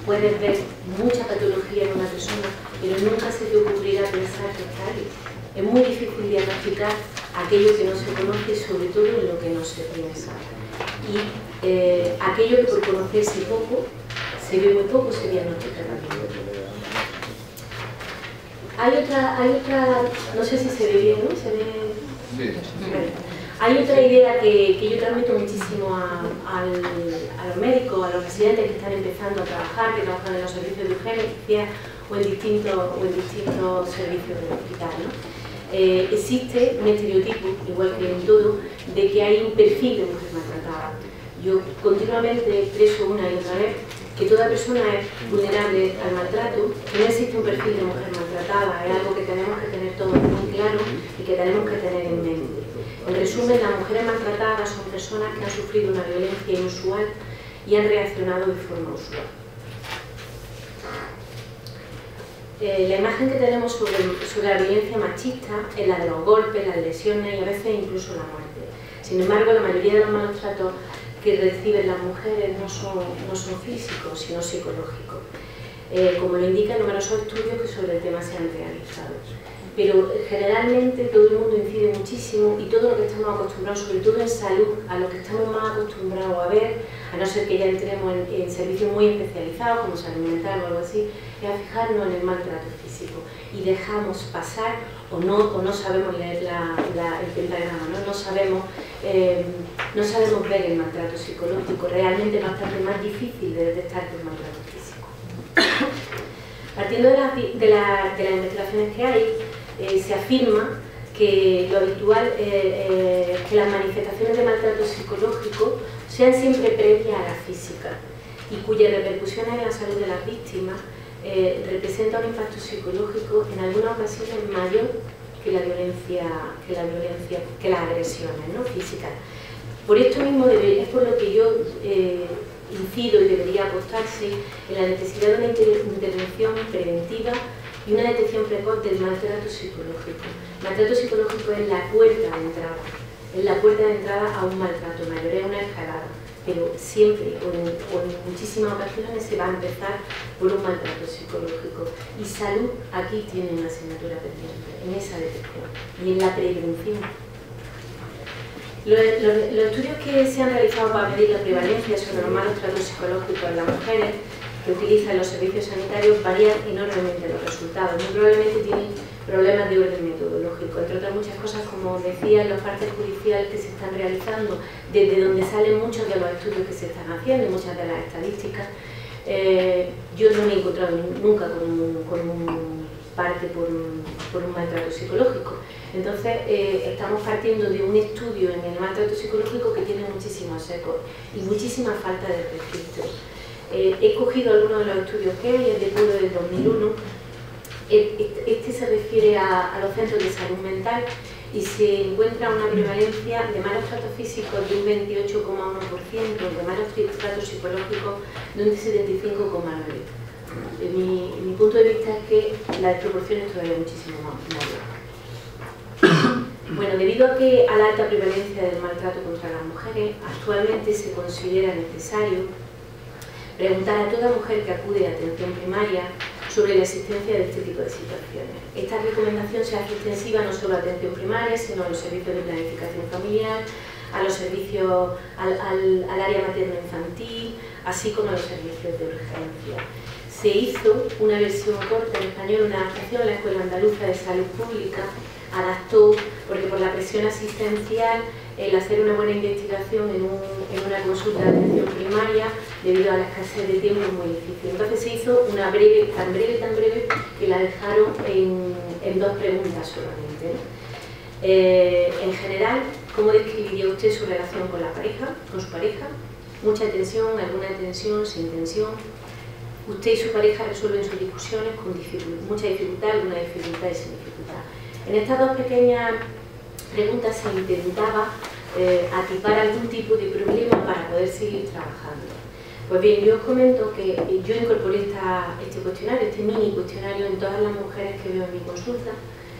puedes ver mucha patología en una persona, pero nunca se te ocurrirá pensar que está ahí. Es muy difícil diagnosticar aquello que no se conoce, sobre todo en lo que no se piensa. Y aquello que por conocerse poco, se ve muy poco, se diagnostica también. Hay otra, no sé si se ve bien, ¿no? ¿Se ve? Sí. Bueno, hay otra idea que yo transmito muchísimo a los médicos, a los residentes que están empezando a trabajar, que trabajan en los servicios de urgencia o en distintos servicios del hospital, ¿no? Existe un estereotipo, igual que en todo, de que hay un perfil de mujer maltratada. Yo continuamente expreso una y otra vez que toda persona es vulnerable al maltrato, que no existe un perfil de mujer maltratada, es algo que tenemos que tener todos muy claro y que tenemos que tener en mente. En resumen, las mujeres maltratadas son personas que han sufrido una violencia inusual y han reaccionado de forma usual. La imagen que tenemos sobre la violencia machista es la de los golpes, las lesiones y a veces incluso la muerte. Sin embargo, la mayoría de los malos tratos que reciben las mujeres no son físicos, sino psicológicos, como lo indican numerosos estudios que sobre el tema se han realizado. Pero generalmente todo el mundo incide muchísimo y todo lo que estamos acostumbrados, sobre todo en salud, a lo que estamos más acostumbrados a ver, a no ser que ya entremos en servicios muy especializados como salud mental o algo así, es a fijarnos en el maltrato físico y dejamos pasar o no sabemos leer el pentagrama, no sabemos ver el maltrato psicológico. Realmente es bastante más difícil de detectar que el maltrato físico. Partiendo de las investigaciones que hay, se afirma que lo habitual es que las manifestaciones de maltrato psicológico sean siempre previas a la física y cuyas repercusiones en la salud de las víctimas representa un impacto psicológico en algunas ocasiones mayor que las agresiones, ¿no?, físicas. Por esto mismo es por lo que yo incido y debería apostarse en la necesidad de una intervención preventiva y una detección precoz del maltrato psicológico. El maltrato psicológico es la puerta de entrada a un maltrato mayor, es una escalada, pero siempre o en muchísimas ocasiones se va a empezar por un maltrato psicológico. Y salud aquí tiene una asignatura pendiente, en esa detección y en la prevención. Los estudios que se han realizado para medir la prevalencia sobre los malos tratos psicológicos en las mujeres que utilizan los servicios sanitarios varían enormemente los resultados. Muy probablemente tienen problemas de orden metodológico, entre otras muchas cosas, como decía, en los partes judiciales que se están realizando, desde donde salen muchos de los estudios que se están haciendo y muchas de las estadísticas. Yo no me he encontrado nunca con un parte por un maltrato psicológico. Entonces, estamos partiendo de un estudio en el maltrato psicológico que tiene muchísimos ecos y muchísima falta de registro. He cogido algunos de los estudios que hay, el de Puro del 2001. Este se refiere a los centros de salud mental y se encuentra una prevalencia de malos tratos físicos de un 28,1%, de malos tratos psicológicos de un 75,9%. Mi punto de vista es que la desproporción es todavía muchísimo mayor. Bueno, debido a la alta prevalencia del maltrato contra las mujeres, actualmente se considera necesario preguntar a toda mujer que acude a atención primaria sobre la existencia de este tipo de situaciones. Esta recomendación se hace extensiva no solo a atención primaria, sino a los servicios de planificación familiar, a los servicios, al área materno-infantil, así como a los servicios de urgencia. Se hizo una versión corta en español, una adaptación a la Escuela Andaluza de Salud Pública, adaptó, porque por la presión asistencial, el hacer una buena investigación en una consulta de atención primaria, debido a la escasez de tiempo, es muy difícil. Entonces se hizo una breve, tan breve, que la dejaron en 2 preguntas solamente, ¿no? En general, ¿cómo describiría usted su relación con su pareja? ¿Mucha tensión, alguna tensión, sin tensión? Usted y su pareja resuelven sus discusiones con mucha dificultad, alguna dificultad y sin dificultad. En estas 2 pequeñas preguntas se intentaba atipar algún tipo de problema para poder seguir trabajando. Pues bien, yo os comento que yo incorporé este cuestionario, este mini cuestionario, en todas las mujeres que veo en mi consulta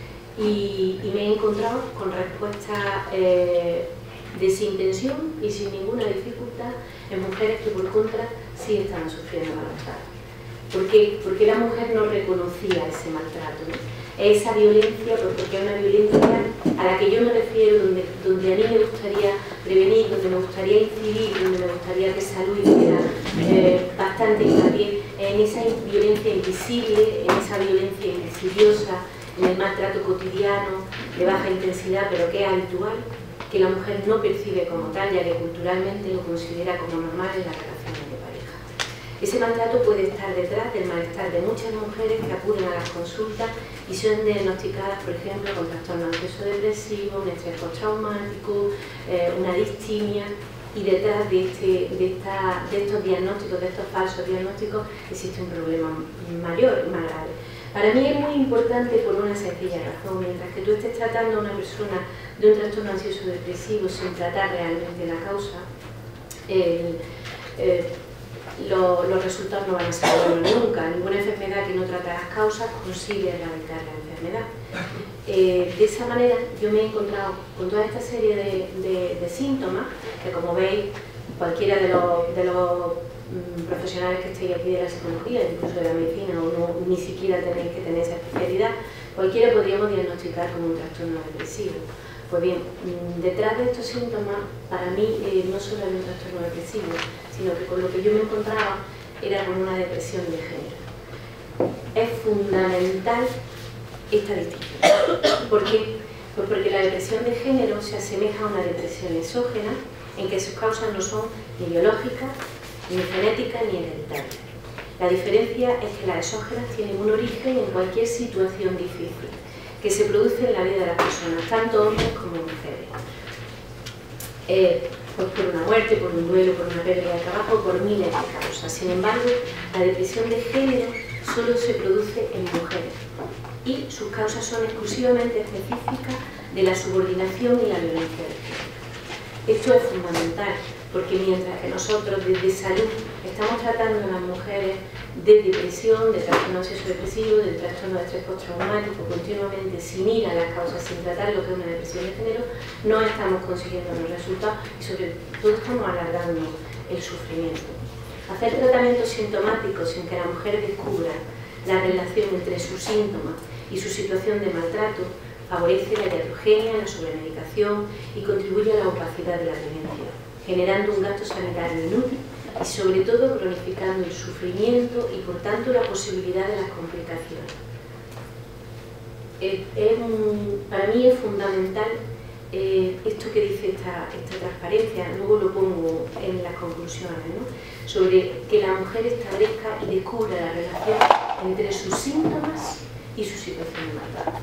y me he encontrado con respuestas de sin tensión y sin ninguna dificultad en mujeres que por contra sí estaban sufriendo maltrato. ¿Por qué? Porque la mujer no reconocía ese maltrato, ¿no? Esa violencia, porque es una violencia a la que yo me refiero, donde a mí me gustaría prevenir, donde me gustaría incidir, donde me gustaría que Salud hiciera bastante hincapié en esa violencia invisible, en esa violencia insidiosa, en el maltrato cotidiano, de baja intensidad, pero que es habitual, que la mujer no percibe como tal, ya que culturalmente lo considera como normal en las relaciones de pareja. Ese maltrato puede estar detrás del malestar de muchas mujeres que acuden a las consultas y son diagnosticadas, por ejemplo, con trastorno ansioso depresivo, un estrés postraumático, una distimia, y detrás de estos diagnósticos, de estos falsos diagnósticos, existe un problema mayor y más grave. Para mí es muy importante por una sencilla razón: mientras que tú estés tratando a una persona de un trastorno ansioso depresivo sin tratar realmente la causa, los resultados no van a ser buenos nunca. Ninguna enfermedad que no trata las causas consigue erradicar la enfermedad. De esa manera yo me he encontrado con toda esta serie de síntomas que, como veis, cualquiera de los profesionales que estéis aquí de la psicología, incluso de la medicina, o no, ni siquiera tenéis que tener esa especialidad, cualquiera podríamos diagnosticar como un trastorno depresivo. Pues bien, detrás de estos síntomas, para mí no solo era un trastorno depresivo, sino que con lo que yo me encontraba era con una depresión de género. Es fundamental esta distinción. ¿Por qué? Pues porque la depresión de género se asemeja a una depresión exógena, en que sus causas no son ni biológicas, ni genéticas, ni hereditarias. La diferencia es que las exógenas tienen un origen en cualquier situación difícil que se produce en la vida de las personas, tanto hombres como mujeres. Pues por una muerte, por un duelo, por una pérdida de trabajo, por miles de causas. Sin embargo, la depresión de género solo se produce en mujeres y sus causas son exclusivamente específicas de la subordinación y la violencia de género. Esto es fundamental, porque mientras que nosotros desde Salud estamos tratando a las mujeres de depresión, de trastorno ansioso depresivo, de trastorno de estrés postraumático, continuamente sin ir a las causas, sin tratar lo que es una depresión de género, no estamos consiguiendo los resultados y sobre todo estamos alargando el sufrimiento. Hacer tratamientos sintomáticos sin que la mujer descubra la relación entre sus síntomas y su situación de maltrato favorece la iatrogenia, la sobremedicación y contribuye a la opacidad de la prevención, generando un gasto sanitario inútil y sobre todo cronificando el sufrimiento y por tanto la posibilidad de las complicaciones. Para mí es fundamental esto que dice esta transparencia, luego lo pongo en las conclusiones, ¿no? Sobre que la mujer establezca y descubra la relación entre sus síntomas y su situación de maltrato.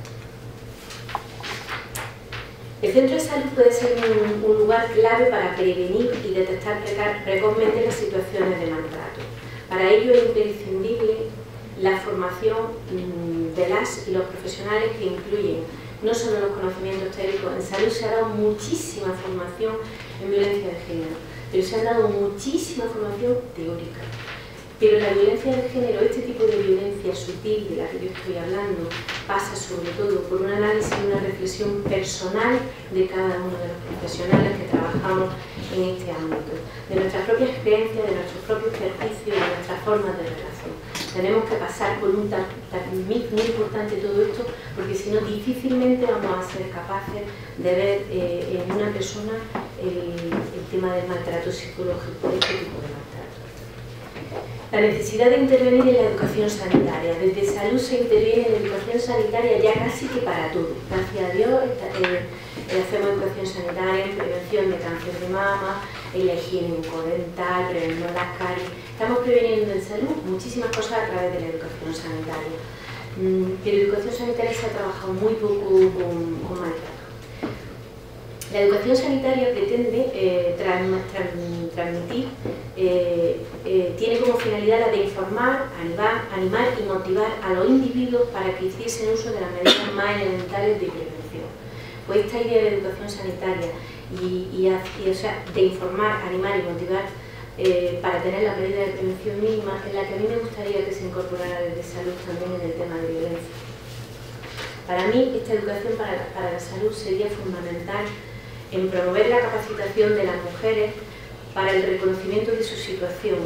El centro de salud puede ser un lugar clave para prevenir y detectar precozmente las situaciones de maltrato. Para ello es imprescindible la formación de las y los profesionales, que incluyen no solo los conocimientos teóricos. En Salud se ha dado muchísima formación en violencia de género, pero se ha dado muchísima formación teórica. Pero la violencia de género, este tipo de violencia sutil de la que yo estoy hablando, pasa sobre todo por un análisis y una reflexión personal de cada uno de los profesionales que trabajamos en este ámbito, de nuestras propias creencias, de nuestros propios ejercicios, de nuestras formas de relación. Tenemos que pasar por un muy importante todo esto, porque si no difícilmente vamos a ser capaces de ver en una persona el tema del maltrato psicológico, este tipo de maltrato. La necesidad de intervenir en la educación sanitaria. Desde Salud se interviene en la educación sanitaria ya casi que para todo. Gracias a Dios hacemos educación sanitaria en prevención de cáncer de mama, en la higiene bucodental, preveniendo las caries. Estamos preveniendo en Salud muchísimas cosas a través de la educación sanitaria. Pero educación sanitaria se ha trabajado muy poco con maltrato. La educación sanitaria pretende transmitir, tiene como finalidad la de informar, animar y motivar a los individuos para que hiciesen uso de las medidas más elementales de prevención. Pues esta idea de educación sanitaria o sea, de informar, animar y motivar para tener las medidas de prevención mínimas, es la que a mí me gustaría que se incorporara desde Salud también en el tema de violencia. Para mí, esta educación para la salud sería fundamental en promover la capacitación de las mujeres para el reconocimiento de su situación,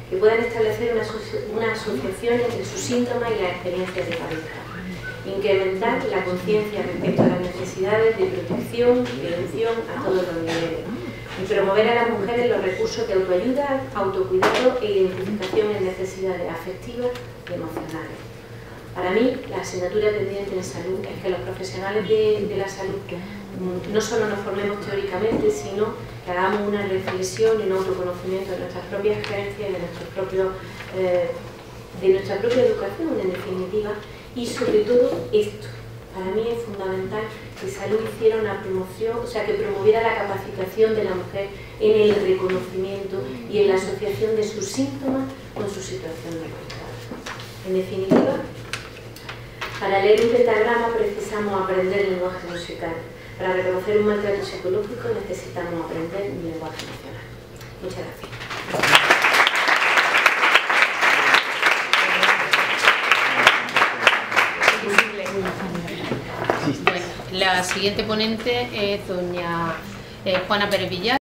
que puedan establecer una asociación entre sus síntomas y las experiencias de pareja, incrementar la conciencia respecto a las necesidades de protección y prevención a todos los niveles, y promover a las mujeres los recursos de autoayuda, autocuidado e identificación en necesidades afectivas y emocionales. Para mí, la asignatura pendiente en salud es que los profesionales de la salud no solo nos formemos teóricamente, sino que hagamos una reflexión y un autoconocimiento de nuestras propias creencias y de nuestra propia educación, en definitiva, y sobre todo esto. Para mí es fundamental que salud hiciera una promoción, o sea, que promoviera la capacitación de la mujer en el reconocimiento y en la asociación de sus síntomas con su situación de maltrato. En definitiva, para leer un pentagrama precisamos aprender lenguaje musical. Para reconocer un maltrato psicológico necesitamos aprender un lenguaje emocional. Muchas gracias. Bueno, la siguiente ponente es doña Juana Pérez Villar.